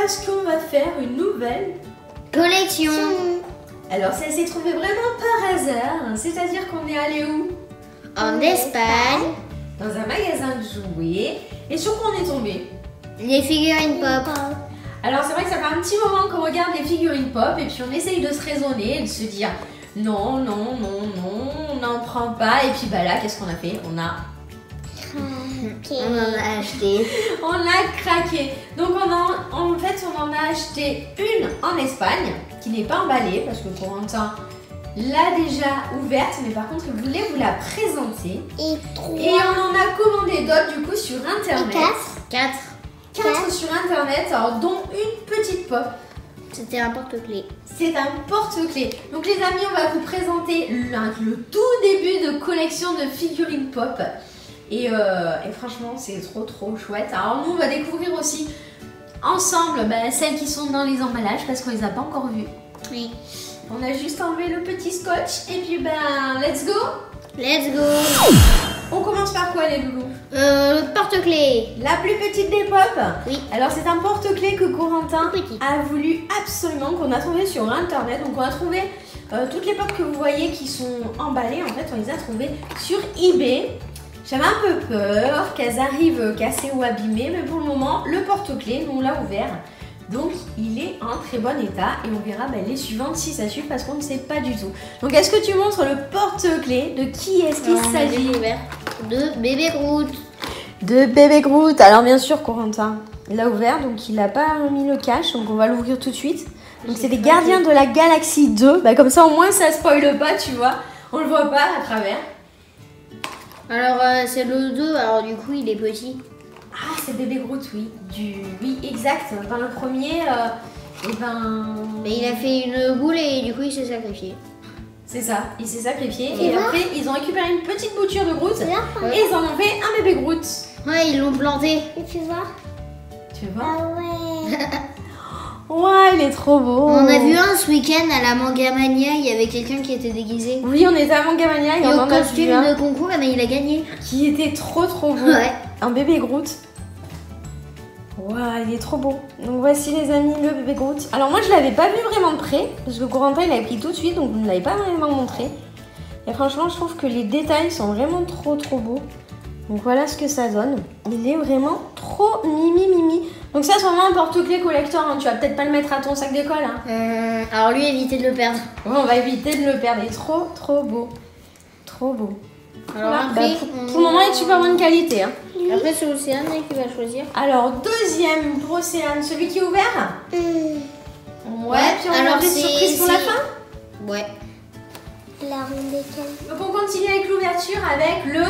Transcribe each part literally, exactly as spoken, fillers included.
parce qu'on va faire une nouvelle collection. Alors ça s'est trouvé vraiment par hasard, c'est-à-dire qu'on est allé où? En Espagne. Dans un magasin de jouets. Et sur quoi on est tombé? Les figurines pop. Alors c'est vrai que ça fait un petit moment qu'on regarde les figurines pop et puis on essaye de se raisonner et de se dire non, non, non, non, on n'en prend pas. Et puis bah là, qu'est-ce qu'on a fait? On a On en a acheté. On a craqué. Donc on en, en fait on en a acheté une en Espagne qui n'est pas emballée parce que Corentin l'a déjà ouverte, mais par contre il voulait vous la présenter. Et trois. Et on en a commandé d'autres du coup sur internet. Et quatre. Quatre. Quatre sur internet, alors dont une petite pop. C'était un porte-clés. C'est un porte-clés. Donc les amis, on va vous présenter le, le tout début de collection de figurines pop. Et, euh, et franchement, c'est trop trop chouette. Alors nous, on va découvrir aussi ensemble bah, celles qui sont dans les emballages parce qu'on les a pas encore vues. Oui. On a juste enlevé le petit scotch et puis ben, let's go. Let's go. On commence par quoi les loulous? Euh, le porte-clés. La plus petite des pop. Oui. Alors c'est un porte-clés que Corentin Petit. a voulu absolument, qu'on a trouvé sur internet. Donc on a trouvé euh, toutes les pop que vous voyez qui sont emballées. En fait on les a trouvées sur eBay. J'avais un peu peur qu'elles arrivent cassées ou abîmées, mais pour le moment le porte-clés, nous on l'a ouvert. Donc il est en très bon état et on verra bah, les suivantes si ça suit parce qu'on ne sait pas du tout. Donc est-ce que tu montres le porte-clés? De qui est-ce qu'il s'agit? De bébé Groot. De bébé Groot. Alors bien sûr Corentin l'a ouvert, donc il n'a pas mis le cache, donc on va l'ouvrir tout de suite. Donc c'est les Gardiens de la Galaxie deux. Bah, comme ça au moins ça spoile pas, tu vois. On le voit pas à travers. Alors euh, c'est le deux, alors du coup il est petit. Ah c'est bébé Groot, oui. Du... Oui exact. Dans le premier, euh, et ben... Mais il a fait une boule et du coup il s'est sacrifié. C'est ça, il s'est sacrifié. Et Et là après ils ont récupéré une petite bouture de Groot. là. Et ils en ont fait un bébé Groot. Ouais, ils l'ont planté. Et tu vois? Tu vois? Ah ouais. Ouais, il est trop beau. On a vu un ce week-end à la Manga Mania, il y avait quelqu'un qui était déguisé. Oui, on était à Mangamania et Et on au en a vu costume un de concours, mais il a gagné. qui était trop trop beau. Ouais. Un bébé Groot. Waouh, il est trop beau. Donc voici les amis, le bébé Groot. Alors moi je l'avais pas vu vraiment de près, parce que Corentin il l'avait pris tout de suite, donc vous ne l'avez pas vraiment montré. Et franchement je trouve que les détails sont vraiment trop trop beaux. Donc voilà ce que ça donne. Il est vraiment trop mimi mimi. Donc ça c'est vraiment un porte-clés collector, hein. Tu vas peut-être pas le mettre à ton sac d'école. Hein. Euh, alors lui, évitez de le perdre. Ouais, on va éviter de le perdre, il est trop trop beau. Trop beau. Alors Voilà. après, Bah, pour, on- pour le moment il est de super bonne qualité. Hein. Après c'est Océane qui va choisir. Alors deuxième pour Océane, celui qui est ouvert. Hum, Ouais, puis on alors a des c'est- surprises pour la c'est- fin. Ouais. La ronde des quinze. Donc on continue avec l'ouverture avec le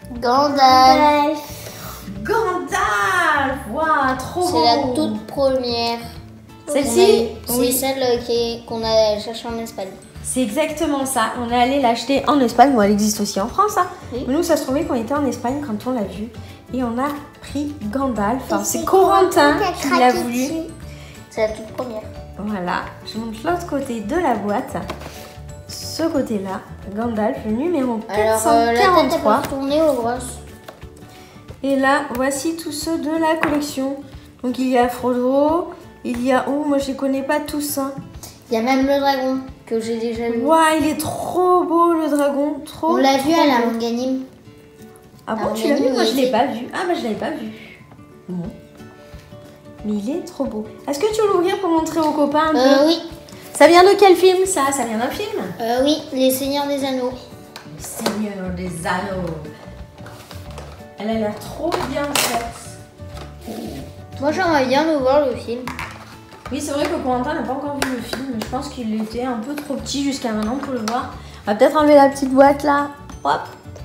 Gandalf. Gandalf. Waouh, trop beau. C'est la toute première. Celle-ci, On a- oui. C'est celle qui est- qu'on a cherchée en Espagne. C'est exactement ça. On est allé l'acheter en Espagne. Bon, elle existe aussi en France. Hein. Oui. Mais nous, ça se trouvait qu'on était en Espagne quand on l'a vu. Et on a pris Gandalf. Enfin, Et c'est c'est Corentin Corentin qui qui a l'a craqué voulu. dessus. C'est la toute première. Voilà. Je montre l'autre côté de la boîte. Ce côté-là. Gandalf, le numéro Alors euh, la tête elle quatre cent quarante-trois. peut retourner aux grosses. Et là, voici tous ceux de la collection. Donc il y a Frodo, il y a... Oh, moi je les connais pas tous. Hein. Il y a même le dragon que j'ai déjà vu. Waouh, il est trop beau le dragon. Trop, On l'a vu trop à la beau. Manganime. Ah bon, à tu l'as vu? Manganime, Moi il je l'ai était- pas vu. Ah bah je l'avais pas vu. Bon. Mais il est trop beau. Est-ce que tu veux l'ouvrir pour montrer aux copains un peu? Euh, oui. Ça vient de quel film ça? Ça vient d'un film? Euh, oui, les Seigneurs des Anneaux. Seigneur des Anneaux. Elle a l'air trop bien faite. Moi j'aimerais bien le voir le film. Oui, c'est vrai que Corentin n'a pas encore vu le film, mais je pense qu'il était un peu trop petit jusqu'à maintenant pour le voir. On va peut-être enlever la petite boîte là. Hop.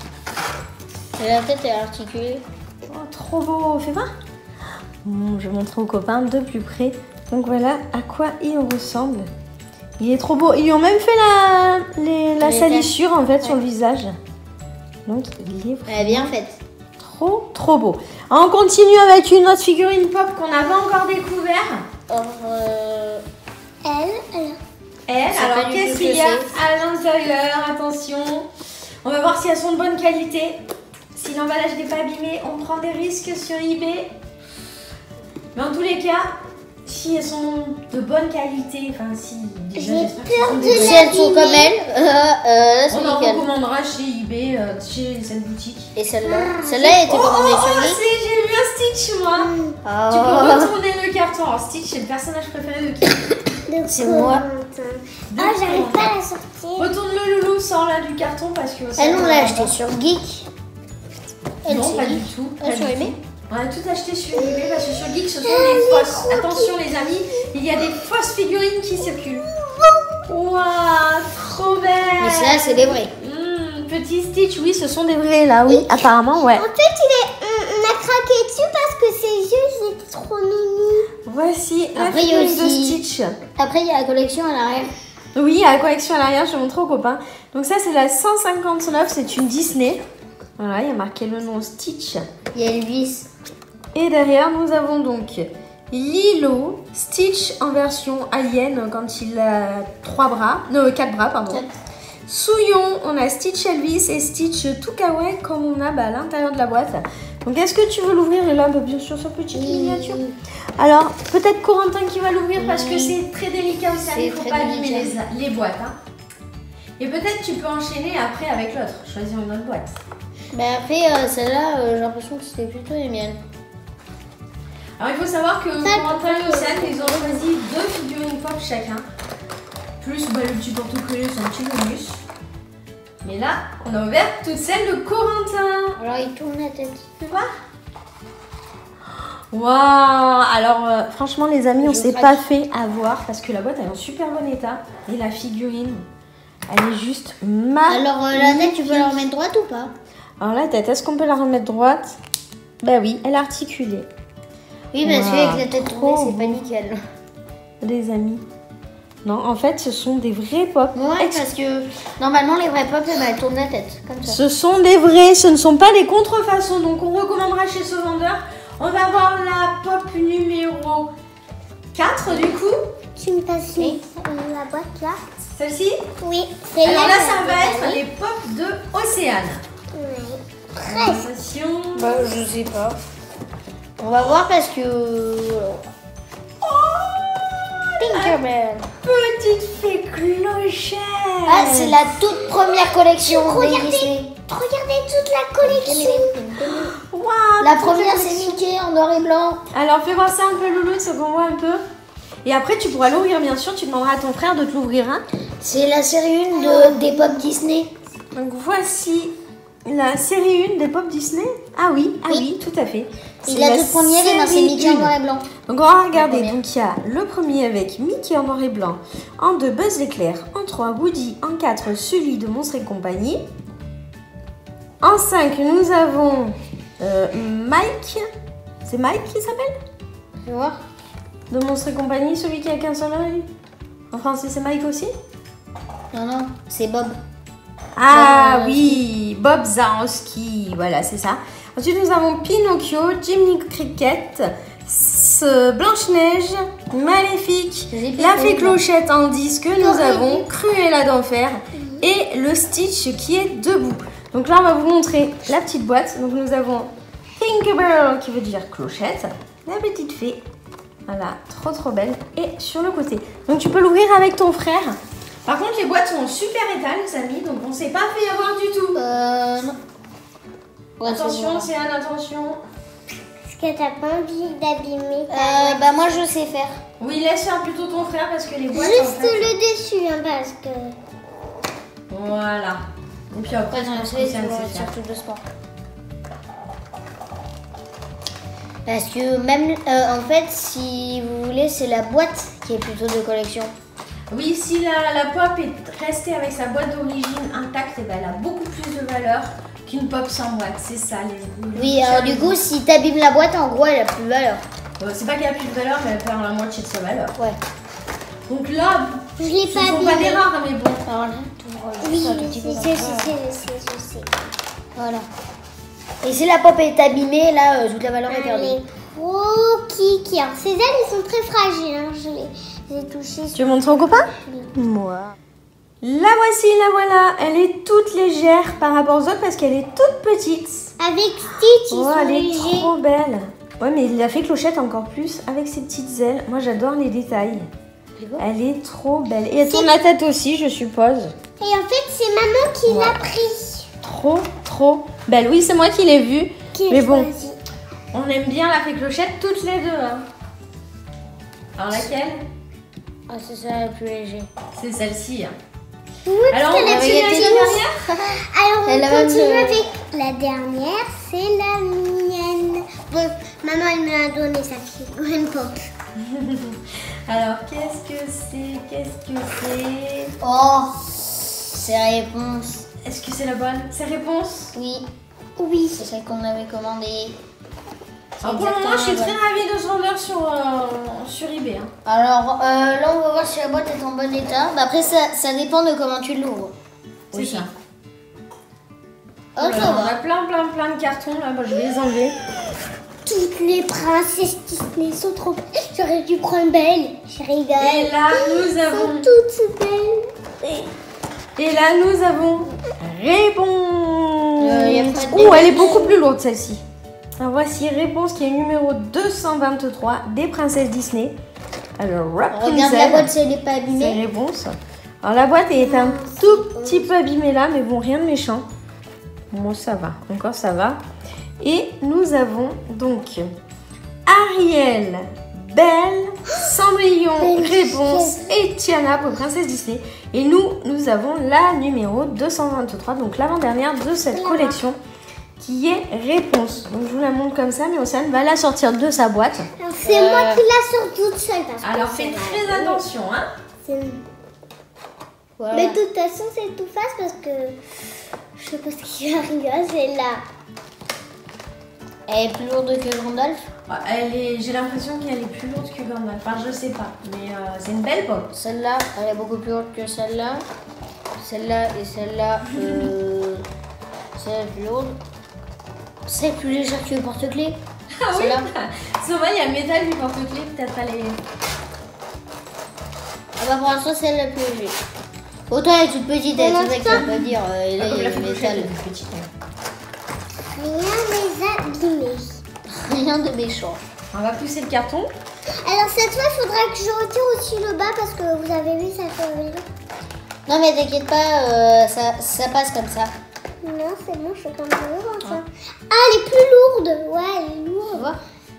Et la tête est articulée. Oh, trop beau, fais voir. Bon, je vais montrer aux copains de plus près. Donc voilà à quoi il ressemble. Il est trop beau. Ils lui ont même fait la, les- la Les salissure en fait sur Ouais. le visage. Donc il est Elle est bien faite. trop trop beau. On continue avec une autre figurine pop qu'on n'avait encore découvert. Or, euh, Elle, elle. Elle, sais alors pas du qu'est-ce tout qu'il ce y a que à l'intérieur? Attention, on va voir si elles sont de bonne qualité. Si l'emballage n'est pas abîmé, on prend des risques sur eBay. Mais en tous les cas, si elles sont de bonne qualité. Enfin, si. Déjà, J'ai j'espère peur qu'elles sont de de la- Si elles sont comme elle, euh, euh, là c'est On en nickel. recommandera chez eBay, euh, chez cette boutique. Et celle-là Celle-là elle était Oh, commandée oh, sur oh, Geek. c'est- j'ai vu un Stitch, moi. Ah. Tu peux retourner le carton. Alors, Stitch, c'est le personnage préféré de qui? De C'est moi. Ah, j'arrive pas à la sortir. Retourne le loulou, sors là du carton parce que. Elle, on l'a acheté sur Geek. Elle, Non, c'est pas Geek. du tout. Elle pas sur du eBay. tout. On a tout acheté sur eBay parce que sur Geek ce sont des fausses. Attention les amis, il y a des fausses figurines qui circulent. Waouh, trop belle. Mais celle-là c'est des vrais. Mmh, petit Stitch, oui, ce sont des vrais là, oui, apparemment, ouais. En fait, il est, on, on a craqué dessus parce que ses yeux, ils étaient trop nounous. Voici la Après, il y a figurine de aussi- Stitch. Après il y a la collection à l'arrière. Oui, à la collection à l'arrière, je vais montrer aux copains. Donc ça, c'est la cent cinquante-neuf, c'est une Disney. Voilà, il y a marqué le nom Stitch. Il y a Elvis. Et derrière, nous avons donc Lilo, Stitch en version alien quand il a trois bras, non, quatre bras, pardon. Quatre. Souillon, on a Stitch Elvis et Stitch tout kawaii comme on a bah, à l'intérieur de la boîte. Donc est-ce que tu veux l'ouvrir? Et là, bah, bien sûr, sa petite miniature. Alors, peut-être Corentin qui va l'ouvrir parce que c'est très délicat aussi, C'est il ne faut très pas abîmer délicat. les, les boîtes. Hein. Et peut-être tu peux enchaîner après avec l'autre, choisir une autre boîte. Mais après euh, celle-là, euh, j'ai l'impression que c'était plutôt les miennes. Alors il faut savoir que Corentin et Océane, ils ont choisi deux figurines pop chacun. Plus bah, le petit porte-clés, son petit bonus. Mais là, on a ouvert toutes celles de Corentin. Alors il tourne la tête. Tu vois? Waouh! Alors euh, franchement les amis, on Je s'est craque. pas fait avoir parce que la boîte elle est en super bon état. Et la figurine, elle est juste magnifique. Alors euh, la tête, tu peux la remettre droite ou pas? Alors la tête, est-ce qu'on peut la remettre droite? Bah oui, elle est articulée. Oui, parce Wow, qu'avec la tête tournée, trop c'est pas beau. nickel. Les amis. Non, en fait, ce sont des vrais pop. Ouais, parce que normalement les vrais pop, eh ben, elles tournent la tête, comme ça. Ce sont des vrais, ce ne sont pas des contrefaçons. Donc on recommandera chez ce vendeur. On va voir la pop numéro quatre du coup. Tu me passes Oui. la boîte là? Celle-ci. Oui, c'est Alors là, là, ça je va l'ai être gagné. les pop de Océane. Ouais. Presque. Attention. Bah, je sais pas. On va voir parce que. Tinkerbell. Petite fée clochette. Ah, c'est la toute première collection des Regardez. Disney. Regardez toute la collection. Waouh, La toute première, collection. c'est Mickey en noir et blanc. Alors fais voir ça un peu Loulou, ce qu'on voit un peu. Et après tu pourras l'ouvrir bien sûr, tu demanderas à ton frère de te l'ouvrir un. C'est la série un de, des pop Disney. Donc voici la série un des pop Disney. Ah oui, ah oui, tout à fait. Et C'est la toute première, eh ben, c'est série Mickey en un. noir et blanc. Donc on va regarder, première. donc il y a le premier avec Mickey en noir et blanc, en deux Buzz l'éclair, en trois Woody, en quatre celui de Monstres et compagnie. En cinq nous avons euh, Mike, c'est Mike qui s'appelle? Tu vois? De Monstres et compagnie, celui qui a qu'un seul œil. En français c'est Mike aussi? Non, non, c'est Bob. Ah Bob oui, Bob Zarowski, voilà c'est ça. Ensuite nous avons Pinocchio, Jiminy Cricket, S- Blanche-Neige, Maléfique, J'ai la bien fée aimé. Clochette en disque, nous avons Cruella d'enfer et le Stitch qui est debout. Donc là on va vous montrer la petite boîte. Donc nous avons Tinkerbell qui veut dire clochette, la petite fée. Voilà, trop trop belle. Et sur le côté. Donc tu peux l'ouvrir avec ton frère. Par contre les boîtes sont en super état les amis, donc on s'est pas fait avoir du tout. Euh. Non. Ouais, c'est Attention, bon. c'est un attention. Est-ce que t'as pas envie d'abîmer ta Euh, boîte? bah, moi, je sais faire. Oui, laisse faire plutôt ton frère parce que les boîtes en Juste fait... le dessus, hein, parce que... Voilà. Et puis après, Après, on j'en sait sais, sait tu vas faire. tirer tout doucement. Parce que même, euh, en fait, si vous voulez, c'est la boîte qui est plutôt de collection. Oui, si la, la pop est restée avec sa boîte d'origine intacte, eh ben, elle a beaucoup plus de valeur qu'une pop sans boîte. C'est ça les. les Oui, alors du coup, si t'abîmes la boîte, en gros, elle a plus de valeur. Euh, c'est pas qu'elle a plus de valeur, mais elle perd la moitié de sa valeur. Ouais. Donc là, Je l'ai ce pas sont pas abîmé. des rares, mais bon. Alors là, t'ouvres Oui, juste un je tout petit peu sais, comme je ça. sais, je sais, je sais. Voilà. Et si la pop est abîmée, là, euh, toute la valeur est perdue. Les gros kiki. Alors, ces ailes, ils sont très fragiles. Hein. Je les je les ai touchées. Tu veux montrer au copain? Moi. La voici, la voilà. Elle est toute légère par rapport aux autres parce qu'elle est toute petite. Avec Stitch, ils Oh, sont elle est légers. trop belle. Ouais, mais il a fait clochette encore plus avec ses petites ailes. Moi, j'adore les détails. Elle est trop belle. Et elle tourne la tête aussi, je suppose. Et en fait, c'est maman qui Ouais. l'a pris. Trop, trop belle. Oui, c'est moi qui l'ai vue. Qui Mais a bon, choisi. on aime bien la fée clochette toutes les deux. Hein. Alors, laquelle? Ah, c'est ça la plus léger. C'est celle-ci. Hein. Oui, Alors, on parce qu'elle a continue avait avec été la douce. dernière. Alors, on Elle a même, continue euh, avec la dernière, c'est la mienne. Bon, maman, elle me l'a donné, sa figurine pop. Alors, qu'est-ce que c'est? Qu'est-ce que c'est? Oh, c'est réponse. Est-ce que c'est la bonne? C'est réponse? Oui, Oui. c'est celle qu'on avait commandée. C'est Alors, pour le moment, je suis exactement très la bonne. ravie de ce vendeur sur, euh, sur eBay. Hein. Alors euh, là, on va voir si la boîte est en bon état. Bah, après, ça, ça dépend de comment tu l'ouvres. C'est Aussi. ça. Oh, Voilà, ça on va. a plein, plein, plein de cartons là. Bah, je vais les enlever. Toutes les princesses Disney sont trop belles. J'aurais dû prendre Belle. Je rigole. Et là, nous Elles sont avons. toutes belles. Et là, nous avons réponse. Euh, y a pas de Oh, elle est débat. beaucoup plus lourde celle-ci. Alors voici réponse qui est numéro deux cent vingt-trois des princesses Disney. Alors Regarde Rapunzel. la boîte si elle n'est pas C'est abîmée. réponse. Alors la boîte est un tout petit peu abîmée là, mais bon, rien de méchant. Bon, ça va, encore ça va. Et nous avons donc Ariel, Belle, Cendrillon, Réponse et Tiana pour Princesse Disney. Et nous, nous avons la numéro deux cent vingt-trois, donc l'avant-dernière de cette collection, qui est Réponse. Donc je vous la montre comme ça, mais Océane va la sortir de sa boîte. Alors, c'est Euh. moi qui la sors toute seule. Parce que Alors c'est faites la- très attention, hein. C'est- Voilà. Mais de toute façon, c'est tout face parce que je sais pas ce qui arrive. C'est là. Elle est plus lourde que Gandalf. Elle est, j'ai l'impression qu'elle est plus lourde que Gandalf. Enfin, je sais pas, mais euh, c'est une belle pop. Celle-là, elle est beaucoup plus lourde que celle-là. Celle-là et celle-là, euh, celle-là est plus lourde. Celle plus légère que le porte-clés. Ah oui. Celle-là. C'est vrai, il y a le métal du porte-clés, peut-être elle est. Ah bah pour l'instant, c'est elle la plus légère. Autant elle est toute petite, elle est Pour toute petite, ça l'instant. veut pas dire. euh, et là, Ah, il comme y la a fée le clochette, métal. elle est petite. hein. Rien n'est abîmé. Rien de méchant. On va pousser le carton. Alors cette fois, il faudra que je retire aussi le bas parce que vous avez vu, ça fait rire. Non mais t'inquiète pas, euh, ça, ça passe comme ça. Non, c'est bon, je fais comme ça. comme ça. Ah, elle est plus lourde. Ouais, elle est Tu lourde. vois?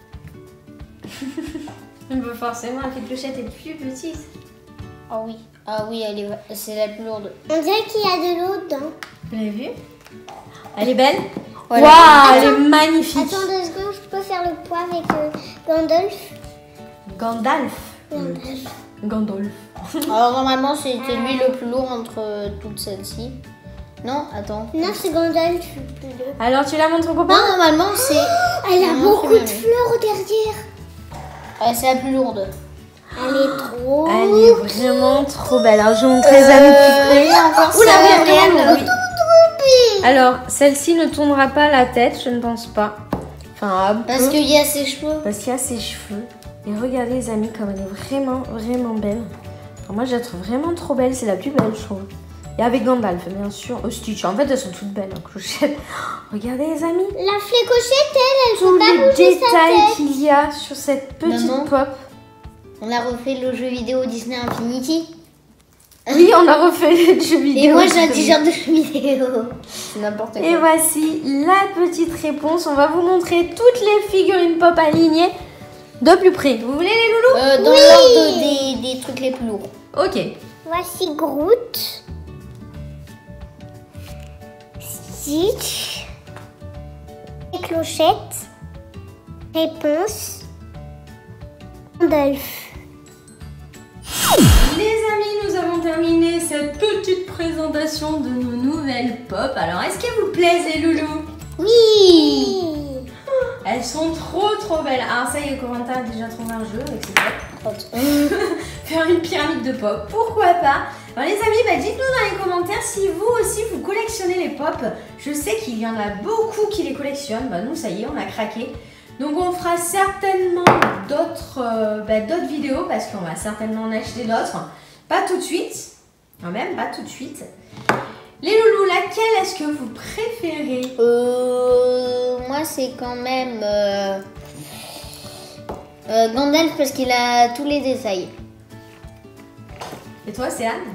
Mais forcément, la fée clochette est plus petite. Ah oui. Ah oui, elle est, c'est la plus lourde. On dirait qu'il y a de l'eau dedans. Vous l'avez vu? Elle est belle? Ouais, Waouh, Attends. elle est magnifique. Attends deux secondes, je peux faire le poids avec euh, Gandalf. Gandalf. Gandalf. Gandalf. Alors normalement, c'était lui le plus lourd entre euh, toutes celles-ci. Non, attends. Non, c'est Gandalf le plus lourd. Alors, tu la montres au Non, copain? normalement, c'est. Elle a Non, beaucoup c'est de bien, oui. fleurs derrière. Ouais, c'est la plus lourde. Elle est trop. Elle est vraiment trop belle. Alors, je vous montre les amis Euh, plus il y a encore Oula, ça, oui, elle est Ariel. vraiment lourde, oui. Trop belle. Alors, celle-ci ne tournera pas la tête, je ne pense pas. Enfin, un Parce peu. qu'il y a ses cheveux. Parce qu'il y a ses cheveux. Et regardez les amis, comme elle est vraiment, vraiment belle. Alors moi, je la trouve vraiment trop belle. C'est la plus belle, je trouve. Et avec Gandalf, bien sûr. Oh, Stitch. En fait, elles sont toutes belles, en clochette. Regardez les amis. La flécochette, elle, elle Tous peut pas les bouger sa détails tête. qu'il y a sur cette petite Maman. pop. On a refait le jeu vidéo Disney Infinity. Oui, on a refait les jeux vidéo. Et moi, j'ai un t-shirt de jeu vidéo. C'est n'importe quoi. Et voici la petite réponse. On va vous montrer toutes les figurines pop alignées de plus près. Vous voulez les loulous? Euh, dans Oui. l'ordre des, des trucs les plus lourds. Ok. Voici Groot. Stitch. Les clochettes. Réponse. Gandalf. Les amis, nous avons terminé cette petite présentation de nos nouvelles pop. Alors, est-ce qu'elles vous plaisent, les loulous? Oui. Elles sont trop trop belles. Alors ça y est, Corentin a déjà trouvé un jeu avec ses pop. Faire une pyramide de pop, pourquoi pas? Alors les amis, bah, dites-nous dans les commentaires si vous aussi vous collectionnez les pop. Je sais qu'il y en a beaucoup qui les collectionnent. Bah, nous ça y est, on a craqué. Donc on fera certainement d'autres euh, bah, d'autres vidéos parce qu'on va certainement en acheter d'autres. Pas tout de suite, quand même, pas tout de suite. Les loulous, laquelle est-ce que vous préférez? Euh, moi, c'est quand même. Euh, Euh, Gandalf parce qu'il a tous les détails. Et toi, c'est Anne?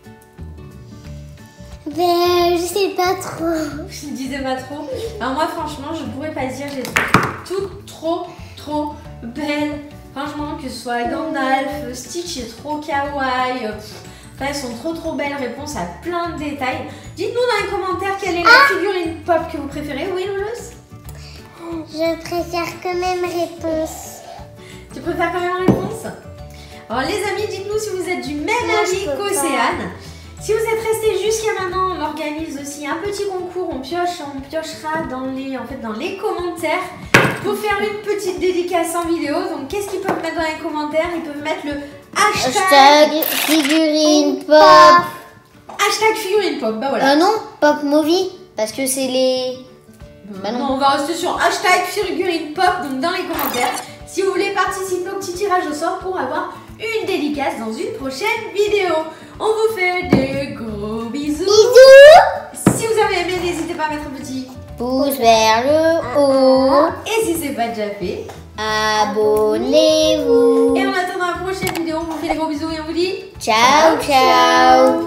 Ben, je sais pas trop. Je ne disais pas trop. Alors moi, franchement, je pourrais pas dire, j'ai toutes trop, trop belles. Franchement, que ce soit Gandalf, Stitch est trop kawaii. Pff, enfin, elles sont trop, trop belles. Réponse à plein de détails. Dites-nous dans les commentaires quelle est la Ah figurine pop que vous préférez. Oui, Loulous? Je préfère quand même réponse. Tu préfères quand même réponse? Alors les amis, dites-nous si vous êtes du même Moi, je avis peux qu'Océane. Si vous êtes restés jusqu'à maintenant, on organise aussi un petit concours. On pioche, on piochera dans les, en fait, dans les commentaires pour faire une petite dédicace en vidéo. Donc qu'est-ce qu'ils peuvent mettre dans les commentaires? Ils peuvent mettre le hashtag, Hashtag figurine pop. hashtag figurine pop. Bah voilà. Euh, non, pop movie. Parce que c'est les... Bah non, on va rester sur hashtag figurine pop, donc dans les commentaires. Si vous voulez participer au petit tirage au sort pour avoir une dédicace dans une prochaine vidéo. On vous fait des gros bisous. Bisous. Si vous avez aimé, n'hésitez pas à mettre un petit pouce vers le haut. et si c'est pas déjà fait. Abonnez-vous. Et en attendant la prochaine vidéo, on vous fait des gros bisous et on vous dit Ciao, ciao.